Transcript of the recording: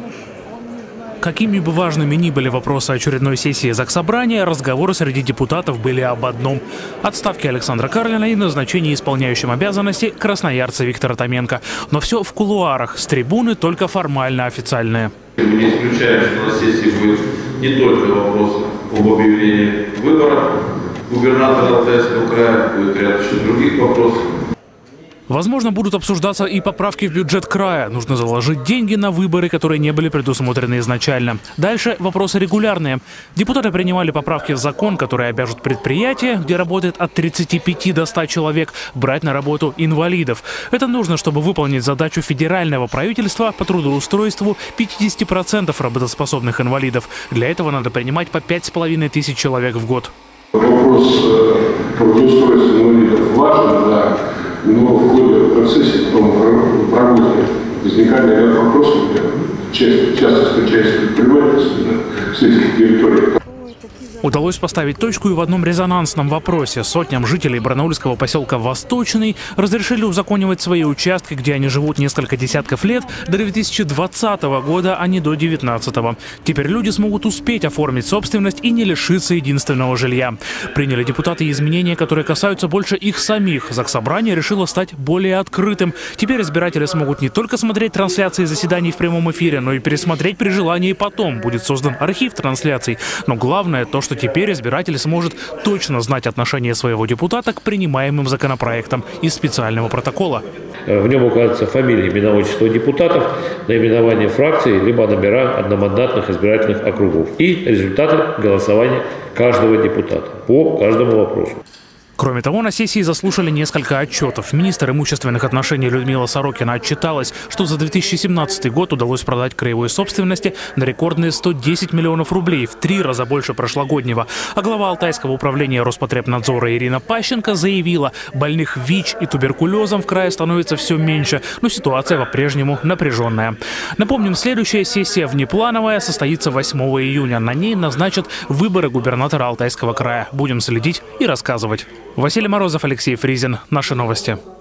Какими бы важными ни были вопросы очередной сессии Заксобрания, разговоры среди депутатов были об одном – отставке Александра Карлина и назначении исполняющим обязанности красноярца Виктора Томенко. Но все в кулуарах, с трибуны только формально официальные. Мы не исключаем, что на сессии будет не только вопрос об объявлении выборов губернатора Алтайского края, будет ряд еще других вопросов. Возможно, будут обсуждаться и поправки в бюджет края. Нужно заложить деньги на выборы, которые не были предусмотрены изначально. Дальше вопросы регулярные. Депутаты принимали поправки в закон, которые обяжут предприятия, где работает от 35 до 100 человек, брать на работу инвалидов. Это нужно, чтобы выполнить задачу федерального правительства по трудоустройству 50% работоспособных инвалидов. Для этого надо принимать по 5500 человек в год. Вопрос трудоустройства инвалидов важен, да. Но в ходе процесса, потом в работе возникали ряд вопросов, часто встречаясь с предпринимательством в сельских территориях. Удалось поставить точку и в одном резонансном вопросе. Сотням жителей барнаульского поселка Восточный разрешили узаконивать свои участки, где они живут несколько десятков лет, до 2020 года, а не до 2019. Теперь люди смогут успеть оформить собственность и не лишиться единственного жилья. Приняли депутаты изменения, которые касаются больше их самих. Заксобрание решило стать более открытым. Теперь избиратели смогут не только смотреть трансляции заседаний в прямом эфире, но и пересмотреть при желании потом. Будет создан архив трансляций. Но главное то, что теперь избиратель сможет точно знать отношение своего депутата к принимаемым законопроектам из специального протокола. В нем указываются фамилии, имена, отчества депутатов, наименование фракции, либо номера одномандатных избирательных округов и результаты голосования каждого депутата по каждому вопросу. Кроме того, на сессии заслушали несколько отчетов. Министр имущественных отношений Людмила Сорокина отчиталась, что за 2017 год удалось продать краевой собственности на рекордные 110 миллионов рублей, в 3 раза больше прошлогоднего. А глава Алтайского управления Роспотребнадзора Ирина Пащенко заявила, больных ВИЧ и туберкулезом в крае становится все меньше, но ситуация по-прежнему напряженная. Напомним, следующая сессия внеплановая состоится 8 июня. На ней назначат выборы губернатора Алтайского края. Будем следить и рассказывать. Василий Морозов, Алексей Фризин. Наши новости.